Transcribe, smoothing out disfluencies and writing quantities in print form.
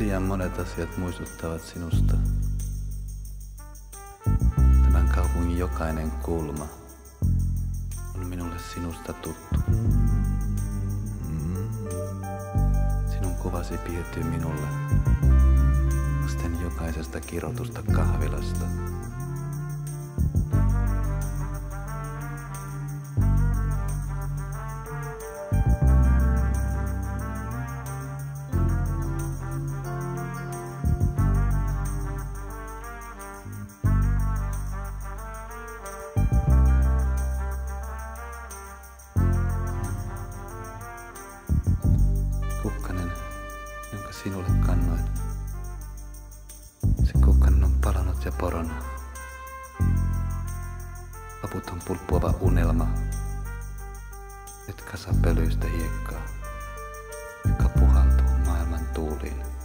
Liian monet asiat muistuttavat sinusta. Tämän kaupungin jokainen kulma on minulle sinusta tuttu. Sinun kuvasi piirtyy minulle vasten jokaisesta kirjoitusta kahvilasta. Kukkanen, jonka sinulle kannoin. Se kukkanen on palanut ja porona. Loputon pulppuava unelma. Nyt kasa pölyistä hiekkaa, joka puhaltuu maailman tuuliin.